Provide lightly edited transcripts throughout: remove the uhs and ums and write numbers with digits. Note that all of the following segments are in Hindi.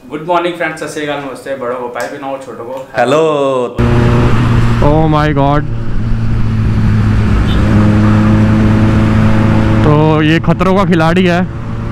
गुड मॉर्निंग फ्रेंड्स, सत श्री अकाल, नमस्ते। बड़ों को पाए भी ना हो, छोटों को हेलो। ओह माय गॉड, तो ये खतरों का खिलाड़ी है।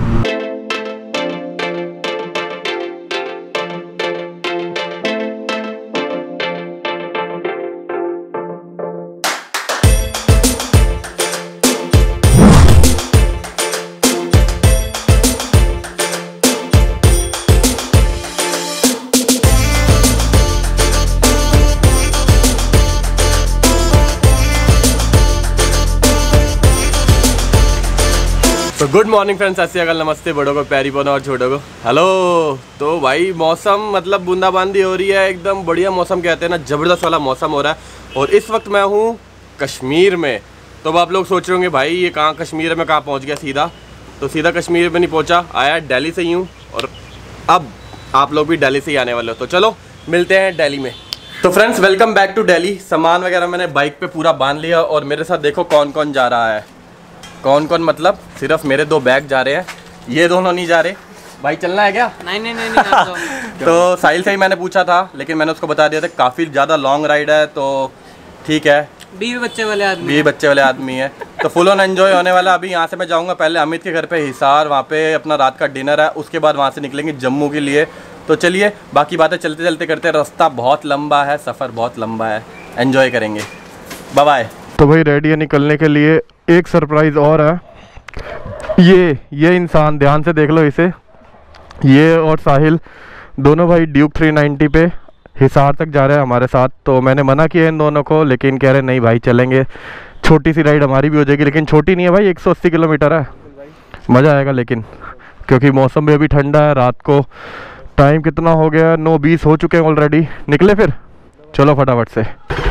तो गुड मॉर्निंग फ्रेंड्स, सत श्री अकाल, नमस्ते। बड़ों को प्यारी पौना और छोटों को हेलो। तो भाई मौसम मतलब बूंदाबांदी हो रही है, एकदम बढ़िया मौसम कहते हैं ना, ज़बरदस्त वाला मौसम हो रहा है। और इस वक्त मैं हूँ कश्मीर में। तो अब आप लोग सोच रहे होंगे भाई ये कहाँ कश्मीर में कहाँ पहुँच गया सीधा। तो सीधा कश्मीर में नहीं पहुँचा, आया दिल्ली से ही हूँ और अब आप लोग भी दिल्ली से ही आने वाले हो। तो चलो मिलते हैं दिल्ली में। तो friends welcome back to Delhi. सामान वगैरह मैंने बाइक पे पूरा बांध लिया और मेरे साथ देखो कौन कौन जा रहा है। कौन कौन मतलब सिर्फ मेरे दो बैग जा रहे हैं, ये दोनों नहीं जा रहे। भाई चलना है क्या? नहीं। तो साहिल से ही मैंने पूछा था, लेकिन मैंने उसको बता दिया था काफ़ी ज़्यादा लॉन्ग राइड है, तो ठीक है। 20 बच्चे वाले आदमी है तो फुल ऑन एंजॉय होने वाला। अभी यहाँ से मैं जाऊँगा पहले अमित के घर पे हिसार, वहाँ पे अपना रात का डिनर है। उसके बाद वहाँ से निकलेंगे जम्मू के लिए। तो चलिए बाकी बातें चलते चलते करते हैं। रास्ता बहुत लंबा है, सफ़र बहुत लंबा है, एंजॉय करेंगे। Bye bye. तो भाई रेडी है निकलने के लिए। एक सरप्राइज़ और है। ये इंसान ध्यान से देख लो इसे। ये और साहिल दोनों भाई ड्यूक 390 पे हिसार तक जा रहे हैं हमारे साथ। तो मैंने मना किया इन दोनों को, लेकिन कह रहे नहीं भाई चलेंगे, छोटी सी राइड हमारी भी हो जाएगी। लेकिन छोटी नहीं है भाई, 180 किलोमीटर है, मज़ा आएगा। लेकिन क्योंकि मौसम भी अभी ठंडा है, रात को टाइम कितना हो गया, 9:20 हो चुके हैं ऑलरेडी। निकले फिर, चलो फटाफट से।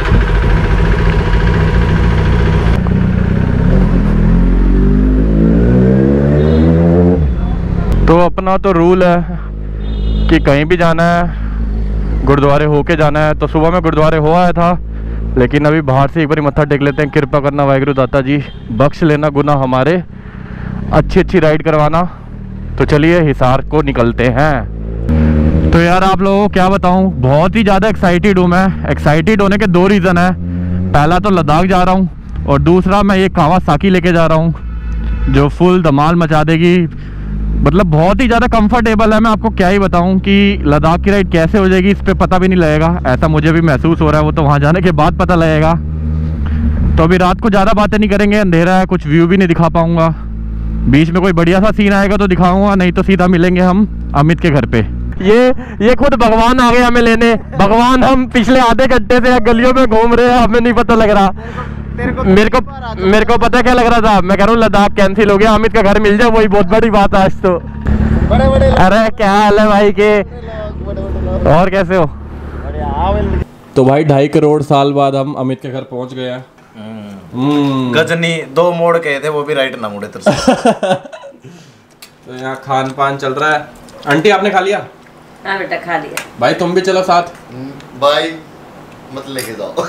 तो अपना तो रूल है कि कहीं भी जाना है गुरुद्वारे होके जाना है। तो सुबह में गुरुद्वारे हो आया था, लेकिन अभी बाहर से एक बार मत्था टेक लेते हैं। कृपा करना वाहिगुरु दाता जी, बख्श लेना गुनाह हमारे, अच्छी राइड करवाना। तो चलिए हिसार को निकलते हैं। तो यार आप लोगों को क्या बताऊं, बहुत ही ज़्यादा एक्साइटेड हूँ मैं। एक्साइटेड होने के दो रीज़न है। पहला तो लद्दाख जा रहा हूँ और दूसरा मैं ये कावासाकी लेके जा रहा हूँ जो फुल धमाल मचा देगी। मतलब बहुत ही ज़्यादा कंफर्टेबल है। मैं आपको क्या ही बताऊं कि लद्दाख की राइड कैसे हो जाएगी इस पे पता भी नहीं लगेगा, ऐसा मुझे भी महसूस हो रहा है। वो तो वहाँ जाने के बाद पता लगेगा। तो अभी रात को ज़्यादा बातें नहीं करेंगे, अंधेरा है, कुछ व्यू भी नहीं दिखा पाऊँगा। बीच में कोई बढ़िया सा सीन आएगा तो दिखाऊँगा, नहीं तो सीधा मिलेंगे हम अमित के घर पे। ये खुद भगवान आ गए हमें लेने। भगवान हम पिछले आधे घंटे से गलियों में घूम रहे हैं, हमें नहीं पता लग रहा। मेरे को पता क्या लग रहा था, मैं कह रहा हूँ लद्दाख कैंसिल हो गया, अमित का घर मिल जाए, वही बहुत बड़ी बात है आज तो। बड़े अरे क्या हाल है भाई के, और कैसे हो? तो भाई 2.5 करोड़ साल बाद हम अमित के घर पहुंच गए हैं। गजनी 2 मोड़ गए थे, वो भी राइट ना मुड़े तरफ से। तो यहाँ खान पान चल रहा है। आंटी आपने खा लिया? हाँ बेटा खा लिया। भाई तुम भी चलो साथ। भाई मत लेके जाओ।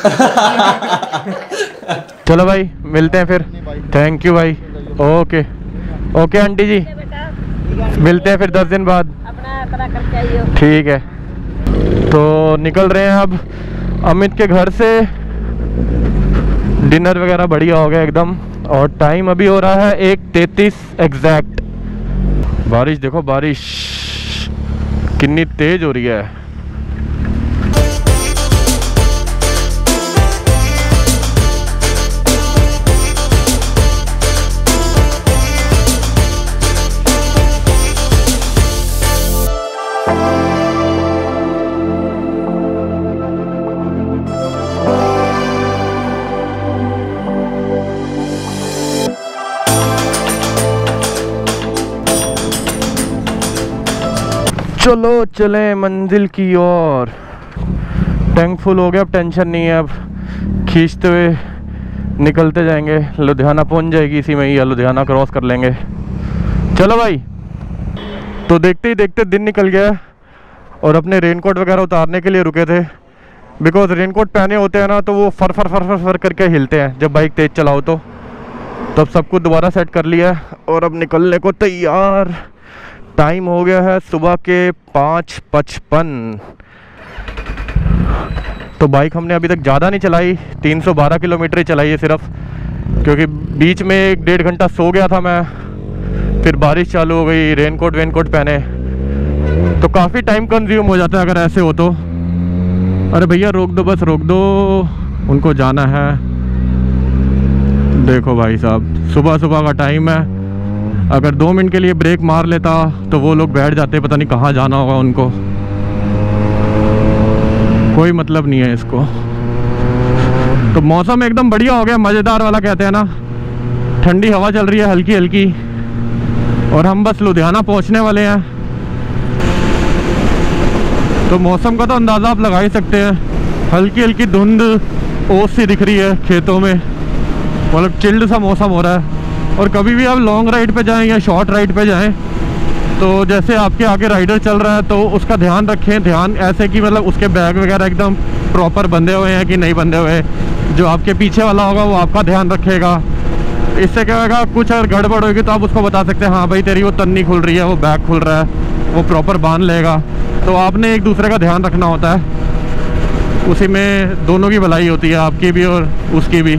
चलो भाई मिलते हैं फिर। थैंक यू भाई। ओके आंटी जी, मिलते हैं फिर 10 दिन बाद। अपना पता करके आइयो। ठीक है। तो निकल रहे हैं अब अमित के घर से। डिनर वगैरह बढ़िया हो गया एकदम। और टाइम अभी हो रहा है 1:33 एग्जैक्ट। बारिश देखो, बारिश कितनी तेज हो रही है। चलो चले मंजिल की ओर। टैंक फुल हो गया, अब टेंशन नहीं है। अब खींचते हुए निकलते जाएंगे, लुधियाना पहुंच जाएगी इसी में ही, या लुधियाना क्रॉस कर लेंगे। चलो भाई। तो देखते ही देखते दिन निकल गया और अपने रेनकोट वगैरह उतारने के लिए रुके थे। बिकॉज रेनकोट पहने होते हैं ना तो वो फर फर फर फर फर करके हिलते हैं जब बाइक तेज़ चलाओ तो। तब सब कुछ दोबारा सेट कर लिया और अब निकलने को तैयार। टाइम हो गया है सुबह के 5:55। तो बाइक हमने अभी तक ज़्यादा नहीं चलाई, 312 किलोमीटर ही चलाई है सिर्फ, क्योंकि बीच में 1-1.5 घंटा सो गया था मैं, फिर बारिश चालू हो गई, रेनकोट वेनकोट पहने, तो काफ़ी टाइम कंज्यूम हो जाता है अगर ऐसे हो तो। अरे भैया रोक दो, बस रोक दो, उनको जाना है। देखो भाई साहब, सुबह सुबह का टाइम है, अगर 2 मिनट के लिए ब्रेक मार लेता तो वो लोग बैठ जाते, पता नहीं कहाँ जाना होगा उनको, कोई मतलब नहीं है इसको। तो मौसम एकदम बढ़िया हो गया, मज़ेदार वाला कहते हैं ना, ठंडी हवा चल रही है हल्की हल्की, और हम बस लुधियाना पहुंचने वाले हैं। तो मौसम का तो अंदाज़ा आप लगा ही सकते हैं, हल्की हल्की धुंध ओस सी दिख रही है खेतों में, मतलब चिल्ड सा मौसम हो रहा है। और कभी भी आप लॉन्ग राइड पे जाएं या शॉर्ट राइड पे जाएं, तो जैसे आपके आगे राइडर चल रहा है तो उसका ध्यान रखें, ध्यान ऐसे कि मतलब उसके बैग वगैरह एकदम प्रॉपर बंधे हुए हैं कि नहीं बंधे हुए। जो आपके पीछे वाला होगा वो आपका ध्यान रखेगा। इससे क्या होगा, कुछ अगर गड़बड़ होगी तो आप उसको बता सकते हैं, हाँ भाई तेरी वो तन्नी खुल रही है, वो बैग खुल रहा है, वो प्रॉपर बांध लेगा। तो आपने एक दूसरे का ध्यान रखना होता है, उसी में दोनों की भलाई होती है, आपकी भी और उसकी भी।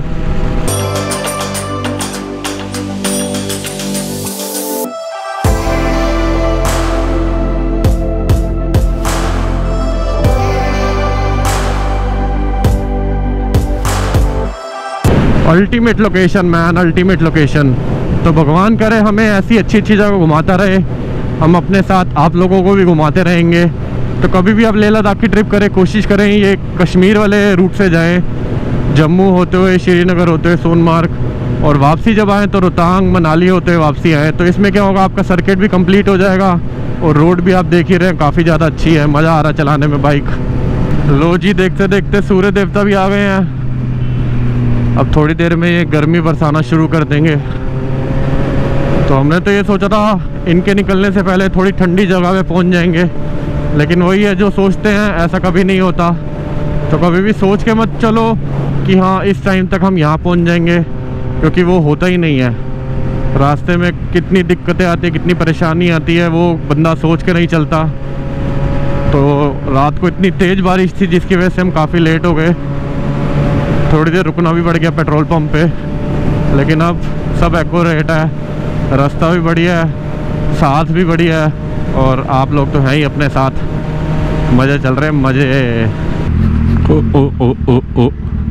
Ultimate location man, ultimate location. तो भगवान करे हमें ऐसी अच्छी अच्छी जगह घुमाता रहे, हम अपने साथ आप लोगों को भी घुमाते रहेंगे। तो कभी भी आप लेह लद्दाख की ट्रिप करें, कोशिश करें ये कश्मीर वाले रूट से जाएं, जम्मू होते हुए, श्रीनगर होते हुए, सोनमार्ग, और वापसी जब आएँ तो रोहतांग मनाली होते हुए वापसी आएँ। तो इसमें क्या होगा, आपका सर्किट भी कंप्लीट हो जाएगा, और रोड भी आप देख ही रहे हैं काफ़ी ज़्यादा अच्छी है, मज़ा आ रहा है चलाने में बाइक। लो जी, देखते देखते सूर्य देवता भी आ गए हैं। अब थोड़ी देर में ये गर्मी बरसाना शुरू कर देंगे। तो हमने तो ये सोचा था इनके निकलने से पहले थोड़ी ठंडी जगह पे पहुंच जाएंगे, लेकिन वही है, जो सोचते हैं ऐसा कभी नहीं होता। तो कभी भी सोच के मत चलो कि हाँ इस टाइम तक हम यहाँ पहुंच जाएंगे, क्योंकि वो होता ही नहीं है। रास्ते में कितनी दिक्कतें आती है, कितनी परेशानी आती है, वो बंदा सोच के नहीं चलता। तो रात को इतनी तेज़ बारिश थी जिसकी वजह से हम काफ़ी लेट हो गए, थोड़ी देर रुकना भी पड़ गया पेट्रोल पंप पे। लेकिन अब सब एक्यूरेट है, रास्ता भी बढ़िया है, साथ भी बढ़िया है, और आप लोग तो हैं ही अपने साथ, मज़े चल रहे हैं, मज़े। ओ ओ ओ ओ ओ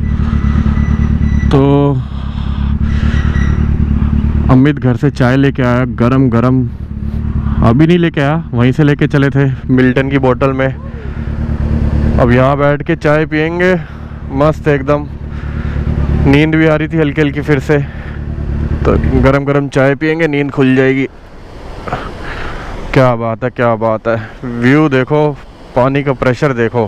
तो अमित घर से चाय लेके आया, गरम गरम, अभी नहीं लेके आया, वहीं से लेके चले थे मिल्टन की बोतल में। अब यहाँ बैठ के चाय पियेंगे, मस्त एकदम। नींद भी आ रही थी हल्की हल्की फिर से, तो गरम गरम चाय पियेंगे, नींद खुल जाएगी। क्या बात है, क्या बात है। व्यू देखो, पानी का प्रेशर देखो।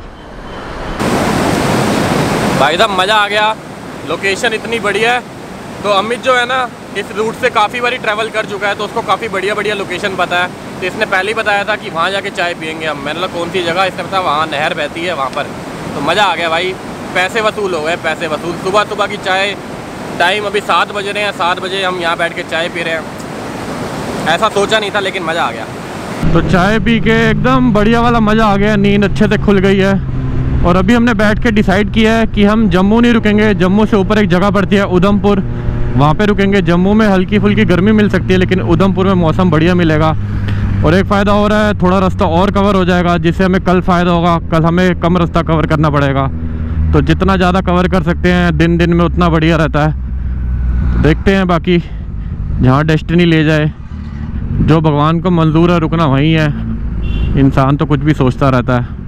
भाई साहब मज़ा आ गया, लोकेशन इतनी बढ़िया है। तो अमित जो है ना इस रूट से काफ़ी बारी ट्रैवल कर चुका है, तो उसको काफ़ी बढ़िया बढ़िया लोकेशन पता है। तो इसने पहले ही बताया था कि वहाँ जाके चाय पियेंगे हम। मैंने कहा कौन सी जगह, इसने बताया वहाँ नहर बहती है वहाँ पर। तो मज़ा आ गया भाई, पैसे वसूल हो गए, पैसे वसूल। सुबह सुबह की चाय, टाइम अभी 7 बज रहे हैं, 7 बजे हम यहाँ बैठ के चाय पी रहे हैं। ऐसा सोचा नहीं था, लेकिन मज़ा आ गया। तो चाय पी के एकदम बढ़िया वाला मज़ा आ गया, नींद अच्छे से खुल गई है। और अभी हमने बैठ के डिसाइड किया है कि हम जम्मू नहीं रुकेंगे, जम्मू से ऊपर एक जगह पड़ती है उधमपुर, वहाँ पे रुकेंगे। जम्मू में हल्की फुल्की गर्मी मिल सकती है, लेकिन उधमपुर में मौसम बढ़िया मिलेगा। और एक फ़ायदा हो रहा है, थोड़ा रास्ता और कवर हो जाएगा, जिससे हमें कल फ़ायदा होगा। कल हमें कम रास्ता कवर करना पड़ेगा, तो जितना ज़्यादा कवर कर सकते हैं दिन दिन में उतना बढ़िया रहता है। देखते हैं बाकी जहाँ डेस्टिनी ले जाए, जो भगवान को मंजूर है रुकना वहीं है। इंसान तो कुछ भी सोचता रहता है।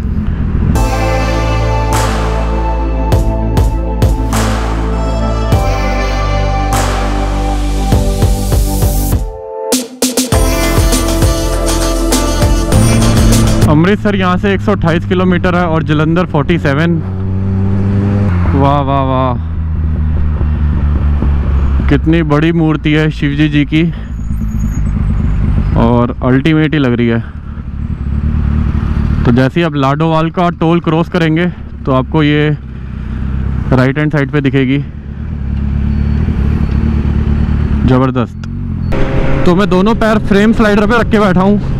अमृतसर यहाँ से 128 किलोमीटर है और जलंधर 47। वाह वाह वाह, कितनी बड़ी मूर्ति है शिवजी जी की, और अल्टीमेट ही लग रही है। तो जैसे ही आप लाडोवाल का टोल क्रॉस करेंगे तो आपको ये राइट हैंड साइड पे दिखेगी, ज़बरदस्त। तो मैं दोनों पैर फ्रेम स्लाइडर पे रख के बैठा हूँ,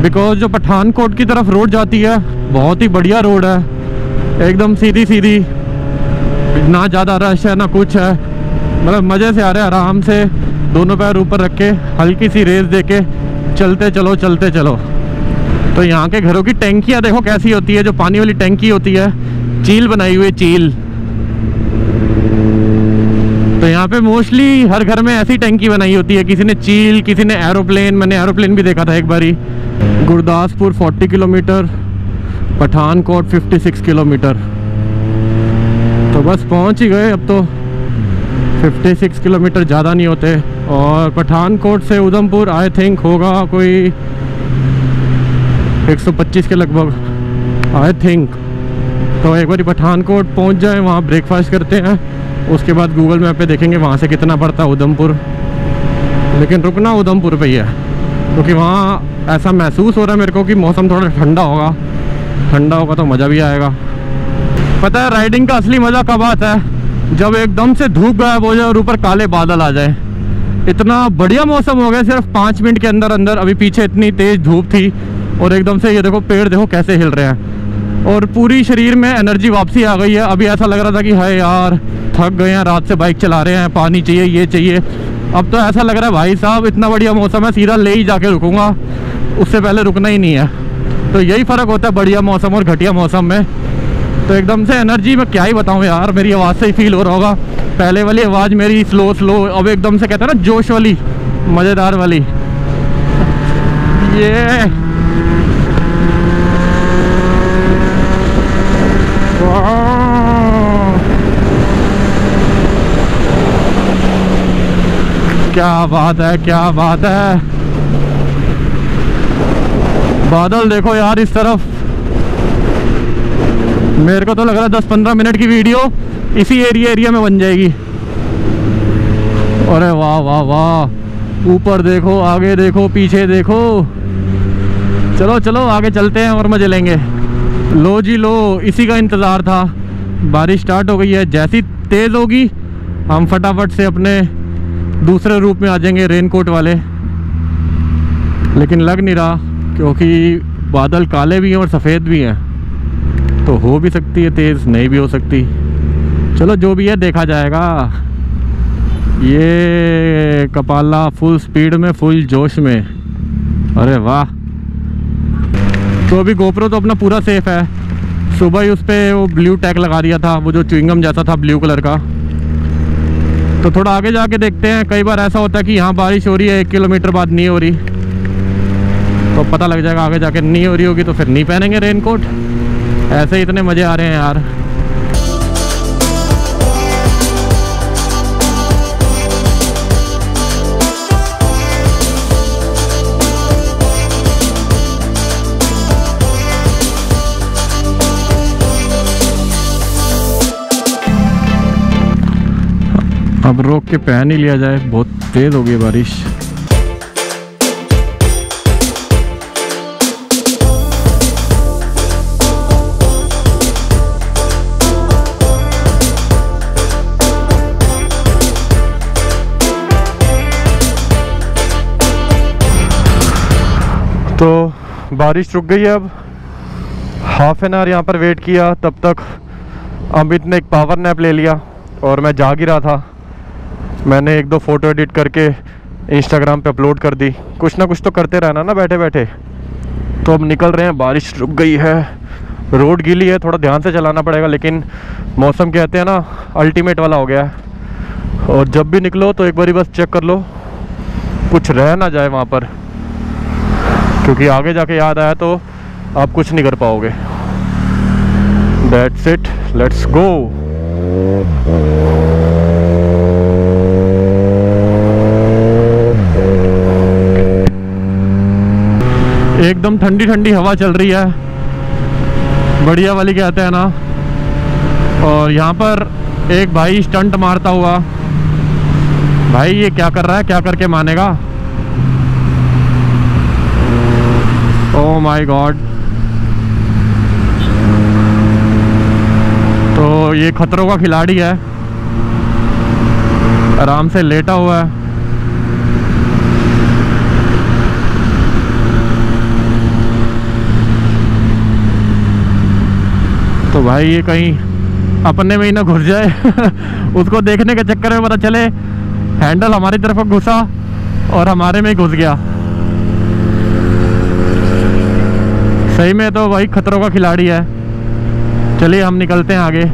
बिकॉज जो पठानकोट की तरफ रोड जाती है बहुत ही बढ़िया रोड है, एकदम सीधी सीधी, ना ज़्यादा रश है ना कुछ है, मतलब मज़े से आ रहे हैं आराम से, दोनों पैर ऊपर रख के हल्की सी रेस दे के चलते चलो चलते चलो। तो यहाँ के घरों की टैंकियाँ देखो कैसी होती है, जो पानी वाली टैंकी होती है, चील बनाई हुई है, चील। तो यहाँ पे मोस्टली हर घर में ऐसी टैंकी बनाई होती है, किसी ने चील, किसी ने एरोप्लेन, मैंने एरोप्लेन भी देखा था एक बारी। गुरदासपुर 40 किलोमीटर, पठानकोट 56 किलोमीटर, तो बस पहुँच ही गए। अब तो 56 किलोमीटर ज़्यादा नहीं होते। और पठानकोट से उधमपुर आई थिंक होगा कोई 125 के लगभग आई थिंक। तो एक बार पठानकोट पहुंच जाए, वहाँ ब्रेकफास्ट करते हैं, उसके बाद गूगल मैप पे देखेंगे वहाँ से कितना पड़ता है उधमपुर। लेकिन रुकना उधमपुर पे ही है, क्योंकि वहाँ ऐसा महसूस हो रहा है मेरे को कि मौसम थोड़ा ठंडा होगा, ठंडा होगा तो मज़ा भी आएगा। पता है राइडिंग का असली मज़ा कब आता है? जब एकदम से धूप गायब हो जाए और ऊपर काले बादल आ जाए। इतना बढ़िया मौसम हो गया सिर्फ 5 मिनट के अंदर अंदर। अभी पीछे इतनी तेज़ धूप थी और एकदम से ये देखो पेड़ देखो कैसे हिल रहे हैं, और पूरी शरीर में एनर्जी वापसी आ गई है। अभी ऐसा लग रहा था कि हाय यार थक गए हैं, रात से बाइक चला रहे हैं, पानी चाहिए, ये चाहिए। अब तो ऐसा लग रहा है भाई साहब इतना बढ़िया मौसम है, सीधा ले ही जाके रुकूंगा, उससे पहले रुकना ही नहीं है। तो यही फ़र्क होता है बढ़िया मौसम और घटिया मौसम में। तो एकदम से एनर्जी में क्या ही बताऊँ यार, मेरी आवाज़ से ही फील हो रहा होगा। पहले वाली आवाज़ मेरी स्लो स्लो, अब एकदम से कहते हैं ना जोश वाली, मज़ेदार वाली। ये क्या बात है, क्या बात है। बादल देखो यार इस तरफ, मेरे को तो लग रहा है 10-15 मिनट की वीडियो इसी एरिया में बन जाएगी। अरे वाह वाह वाह, ऊपर देखो, आगे देखो, पीछे देखो। चलो चलो आगे चलते हैं और मजे लेंगे। लो जी लो, इसी का इंतज़ार था। बारिश स्टार्ट हो गई है, जैसी तेज़ होगी हम फटाफट से अपने दूसरे रूप में आ जाएंगे, रेनकोट वाले। लेकिन लग नहीं रहा, क्योंकि बादल काले भी हैं और सफ़ेद भी हैं, तो हो भी सकती है तेज़, नहीं भी हो सकती। चलो जो भी है देखा जाएगा। ये कपाला फुल स्पीड में, फुल जोश में। अरे वाह। तो अभी गोप्रो तो अपना पूरा सेफ है। सुबह ही उस पर वो ब्लू टैग लगा दिया था, वो जो च्युइंगम जैसा था ब्लू कलर का। तो थोड़ा आगे जाके देखते हैं। कई बार ऐसा होता है कि यहाँ बारिश हो रही है, 1 किलोमीटर बाद नहीं हो रही, तो पता लग जाएगा आगे जाके नहीं हो रही होगी तो फिर नहीं पहनेंगे रेनकोट। ऐसे ही इतने मज़े आ रहे हैं यार। अब रोक के पहन ही लिया जाए, बहुत तेज़ हो गई बारिश। तो बारिश रुक गई है। अब हाफ एन आवर यहाँ पर वेट किया, तब तक अमित ने एक पावर नैप ले लिया और मैं जाग ही रहा था। मैंने 1-2 फ़ोटो एडिट करके इंस्टाग्राम पे अपलोड कर दी। कुछ ना कुछ तो करते रहना ना बैठे बैठे। तो अब निकल रहे हैं, बारिश रुक गई है, रोड गीली है, थोड़ा ध्यान से चलाना पड़ेगा, लेकिन मौसम कहते हैं ना अल्टीमेट वाला हो गया है। और जब भी निकलो तो एक बारी बस चेक कर लो कुछ रह ना जाए वहाँ पर, क्योंकि आगे जाके याद आया तो आप कुछ नहीं कर पाओगे। That's it, let's go। एकदम ठंडी ठंडी हवा चल रही है, बढ़िया वाली कहते हैं ना। और यहाँ पर एक भाई स्टंट मारता हुआ, भाई ये क्या कर रहा है, क्या करके मानेगा। Oh my god. तो ये खतरों का खिलाड़ी है, आराम से लेटा हुआ है। तो भाई ये कहीं अपने में ही ना घुस जाए उसको देखने के चक्कर में पता चले हैंडल हमारी तरफ घुसा और हमारे में ही घुस गया। सही में तो भाई खतरों का खिलाड़ी है। चलिए हम निकलते हैं आगे।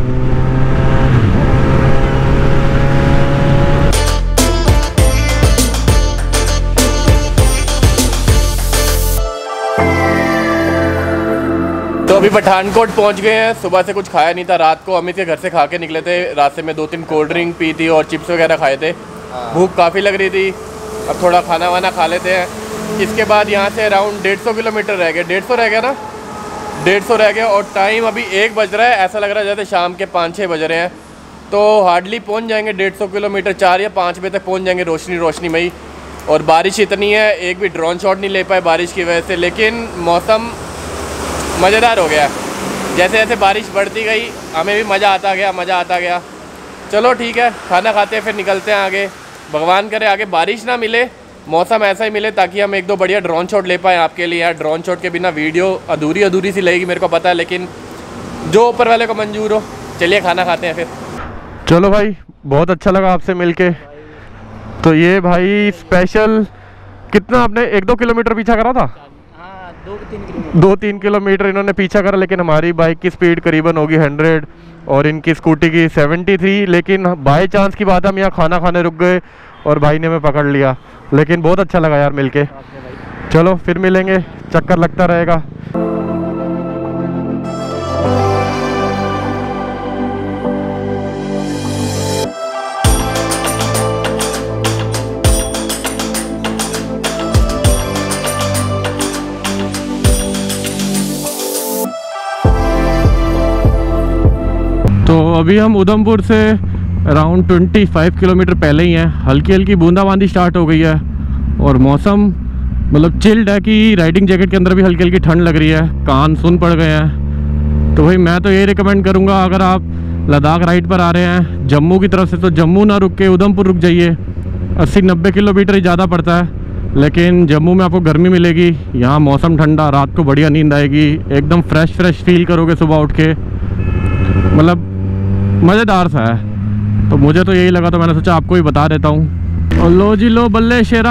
तो अभी पठानकोट पहुंच गए हैं। सुबह से कुछ खाया नहीं था, रात को अमित के घर से खा के निकले थे। रास्ते में 2-3 कोल्ड ड्रिंक पी थी और चिप्स वगैरह खाए थे। भूख काफ़ी लग रही थी, अब थोड़ा खाना वाना खा लेते हैं। इसके बाद यहाँ से अराउंड 150 किलोमीटर रह गया। 150 रह गया ना, 150 रह गया। और टाइम अभी 1 बज रहा है, ऐसा लग रहा है जैसे शाम के 5-6 बज रहे हैं। तो हार्डली पहुँच जाएंगे 150 किलोमीटर, 4 या 5 बजे तक पहुँच जाएंगे रोशनी में ही। और बारिश इतनी है, एक भी ड्रोन शॉट नहीं ले पाए बारिश की वजह से। लेकिन मौसम मज़ेदार हो गया। जैसे जैसे बारिश बढ़ती गई हमें भी मज़ा आता गया। चलो ठीक है, खाना खाते हैं फिर निकलते हैं आगे। भगवान करे आगे बारिश ना मिले, मौसम ऐसा ही मिले ताकि हम 1-2 बढ़िया ड्रोन शॉट ले पाएँ आपके लिए। यार ड्रोन शॉट के बिना वीडियो अधूरी सी लगेगी, मेरे को पता है, लेकिन जो ऊपर वाले को मंजूर हो। चलिए खाना खाते हैं फिर। चलो भाई, बहुत अच्छा लगा आपसे मिलके। तो ये भाई स्पेशल कितना आपने 1-2 किलोमीटर पीछा करा था? 2-3 किलोमीटर इन्होंने पीछा करा। लेकिन हमारी बाइक की स्पीड करीबन होगी 100 और इनकी स्कूटी की 70 थी। लेकिन बाय चांस की बात, हम यहाँ खाना खाने रुक गए और भाई ने हमें पकड़ लिया। लेकिन बहुत अच्छा लगा यार मिलके। चलो फिर मिलेंगे, चक्कर लगता रहेगा। तो अभी हम उधमपुर से अराउंड 25 किलोमीटर पहले ही हैं। हल्की हल्की बूंदाबांदी स्टार्ट हो गई है और मौसम मतलब चिल्ड है कि राइडिंग जैकेट के अंदर भी हल्की हल्की ठंड लग रही है। कान सुन पड़ गए हैं। तो भाई मैं तो यही रिकमेंड करूँगा, अगर आप लद्दाख राइड पर आ रहे हैं जम्मू की तरफ से, तो जम्मू ना रुक के उधमपुर रुक जाइए। 80-90 किलोमीटर ही ज़्यादा पड़ता है, लेकिन जम्मू में आपको गर्मी मिलेगी। यहाँ मौसम ठंडा, रात को बढ़िया नींद आएगी, एकदम फ्रेश फील करोगे सुबह उठ के। मतलब मज़ेदार सा है। तो मुझे तो यही लगा, तो मैंने सोचा आपको ही बता देता हूँ। और लो जी लो, बल्ले शेरा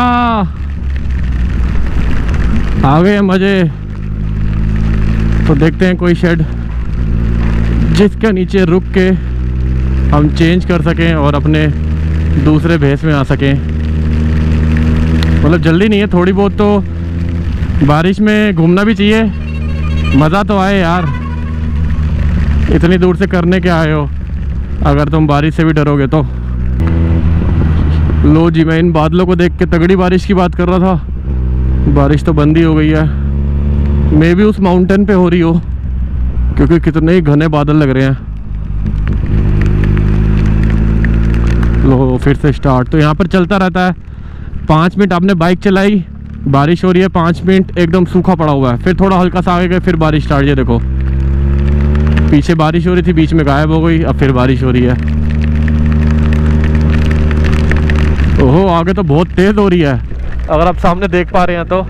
आ गए मज़े। तो देखते हैं कोई शेड जिसके नीचे रुक के हम चेंज कर सकें और अपने दूसरे भेस में आ सकें। मतलब जल्दी नहीं है, थोड़ी बहुत तो बारिश में घूमना भी चाहिए, मज़ा तो आए यार। इतनी दूर से करने के आए हो अगर तुम बारिश से भी डरोगे तो। लो जी, मैं इन बादलों को देख के तगड़ी बारिश की बात कर रहा था। बारिश तो बंद ही हो गई है। मे भी उस माउंटेन पे हो रही हो, क्योंकि कितने ही घने बादल लग रहे हैं। लो फिर से स्टार्ट। तो यहाँ पर चलता रहता है। 5 मिनट आपने बाइक चलाई, बारिश हो रही है, 5 मिनट एकदम सूखा पड़ा हुआ है, फिर थोड़ा हल्का सा आगे गए, फिर बारिश स्टार्ट। ये देखो पीछे बारिश हो रही थी, बीच में गायब हो गई, अब फिर बारिश हो रही है। ओहो, आगे तो बहुत तेज हो रही है, अगर आप सामने देख पा रहे हैं तो।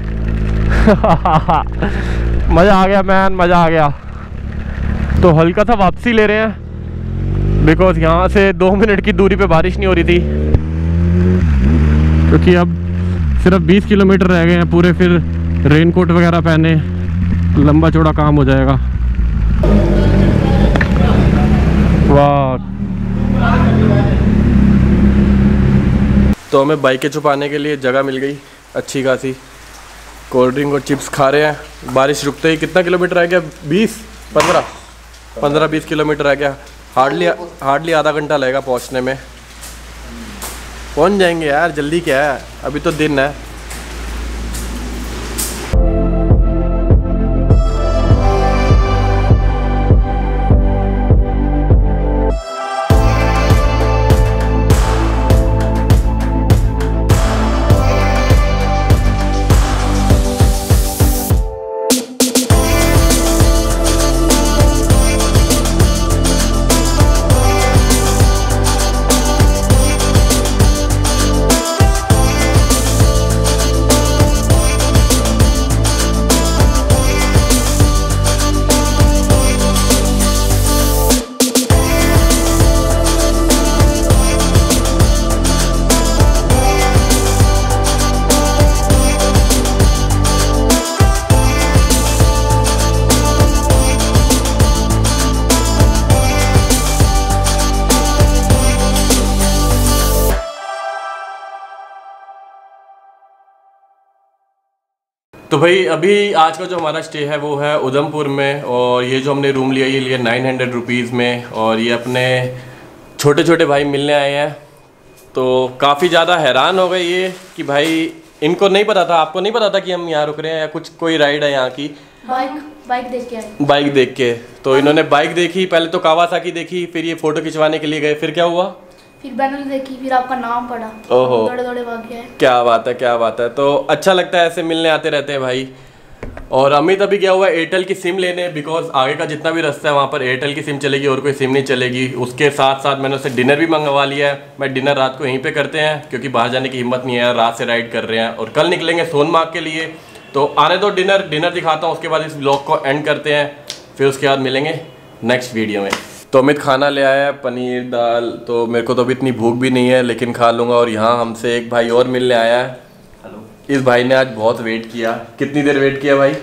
मज़ा आ गया मैन, मज़ा आ गया। तो हल्का सा वापसी ले रहे हैं, बिकॉज यहाँ से 2 मिनट की दूरी पे बारिश नहीं हो रही थी। क्योंकि अब सिर्फ 20 किलोमीटर रह गए हैं पूरे, फिर रेनकोट वगैरह पहने, लंबा चौड़ा काम हो जाएगा। वाह। तो हमें बाइकें छुपाने के लिए जगह मिल गई अच्छी खासी। कोल्ड ड्रिंक और चिप्स खा रहे हैं। बारिश रुकते ही कितना किलोमीटर रह गया? 15-20 किलोमीटर रह गया। हार्डली आधा घंटा लगेगा पहुंचने में। पहुंच जाएंगे यार, जल्दी क्या है, अभी तो दिन है। तो भाई अभी आज का जो हमारा स्टे है वो है उधमपुर में, और ये जो हमने रूम लिया ये लिया 900 रुपीज़ में, और ये अपने छोटे छोटे भाई मिलने आए हैं। तो काफ़ी ज़्यादा हैरान हो गए ये कि भाई इनको नहीं पता था, आपको नहीं पता था कि हम यहाँ रुक रहे हैं या कुछ कोई राइड है यहाँ की। बाइक देख के आए। बाइक देख के, तो इन्होंने बाइक देखी, पहले तो कावासाकी देखी, फिर ये फ़ोटो खिंचवाने के लिए गए, फिर क्या हुआ, फिर बैनर देखी, फिर आपका नाम पढ़ा, ओहो दौड़े दौड़े भाग गए। क्या बात है, क्या बात है। तो अच्छा लगता है ऐसे मिलने आते रहते हैं भाई। और अमित अभी गया हुआ है एयरटेल की सिम लेने, बिकॉज आगे का जितना भी रास्ता है वहाँ पर एयरटेल की सिम चलेगी और कोई सिम नहीं चलेगी। उसके साथ साथ मैंने उससे डिनर भी मंगवा लिया है। मैं डिनर रात को यहीं पे करते हैं क्योंकि बाहर जाने की हिम्मत नहीं है, रात से राइड कर रहे हैं और कल निकलेंगे सोनमार्ग के लिए। तो आने दो, डिनर दिखाता हूँ, उसके बाद इस ब्लॉग को एंड करते हैं, फिर उसके बाद मिलेंगे नेक्स्ट वीडियो में। तो अमित खाना ले आया है, पनीर दाल, तो मेरे को तो अभी इतनी भूख भी नहीं है लेकिन खा लूँगा। और यहाँ हमसे एक भाई और मिलने आया है। इस भाई ने आज बहुत वेट किया। कितनी देर वेट किया भाई?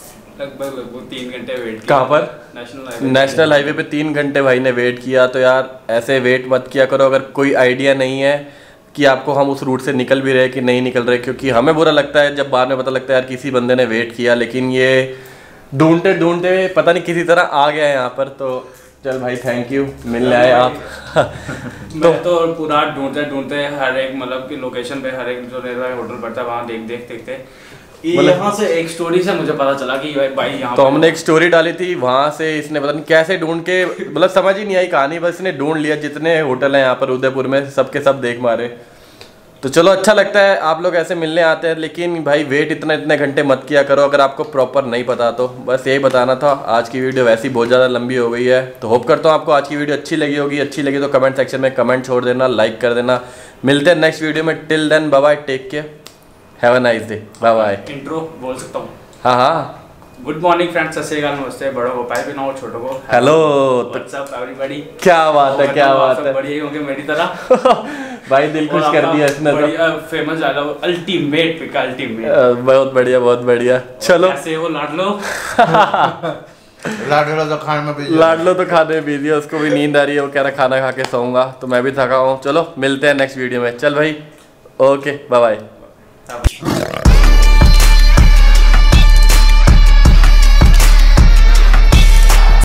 लगभग 3 घंटे वेट किया। कहाँ पर? नेशनल हाईवे पे 3 घंटे भाई ने वेट किया। तो यार ऐसे वेट मत किया करो अगर कोई आइडिया नहीं है कि आपको हम उस रूट से निकल भी रहे कि नहीं निकल रहे, क्योंकि हमें बुरा लगता है जब बाद में पता लगता है यार किसी बंदे ने वेट किया, लेकिन ये ढूंढते ढूंढते पता नहीं किसी तरह आ गया है यहाँ पर। तो चल भाई थैंक यू, मिलने आए आप। मैं तो पूरा ढूंढते हर एक मतलब कि लोकेशन पे हर एक जो मेरा होटल पड़ता है वहाँ देखते यहाँ से एक स्टोरी से मुझे पता चला कि भाई यहाँ तो हमने एक स्टोरी डाली थी, वहाँ से इसने पता नहीं कैसे ढूंढ के, मतलब समझ ही नहीं आई कहानी, बस इसने ढूंढ लिया। जितने होटल हैं यहाँ पर उदयपुर में सबके सब देख मारे। तो चलो अच्छा लगता है आप लोग ऐसे मिलने आते हैं, लेकिन भाई वेट इतने घंटे मत किया करो अगर आपको प्रॉपर नहीं पता तो। बस यही बताना था। आज की वीडियो वैसे ही बहुत ज़्यादा लंबी हो गई है, तो होप करता हूँ आपको आज की वीडियो अच्छी लगी होगी। अच्छी लगी तो कमेंट सेक्शन में कमेंट छोड़ देना, लाइक कर देना। मिलते हैं नेक्स्ट वीडियो में। Till then bye bye, take care, have a nice day, bye bye. Intro बोल सकता हूँ? हाँ। गुड मॉर्निंग फ्रेंड्स, सत श्री अकाल, नमस्ते। बड़ों को पाए भी ना हो, छोटों को हेलो, व्हाट्स अप एवरीबॉडी। क्या बात है, क्या बात है। बढ़िया ही होंगे मेरी तरह। भाई दिल खुश कर दिया इसने तो। Famous dialogue ultimate pick, ultimate. बहुत बढ़िया, बहुत बढ़िया। चलो ऐसे वो लाड लो। लाडलो तो खाने में बिजी, लाडलो तो खाने में बिजी है, उसको भी नींद आ रही है, वो कह रहा खाना खा के सोऊंगा। तो मैं भी थका हूँ। चलो मिलते हैं नेक्स्ट वीडियो में। चल भाई, ओके बाय बाय।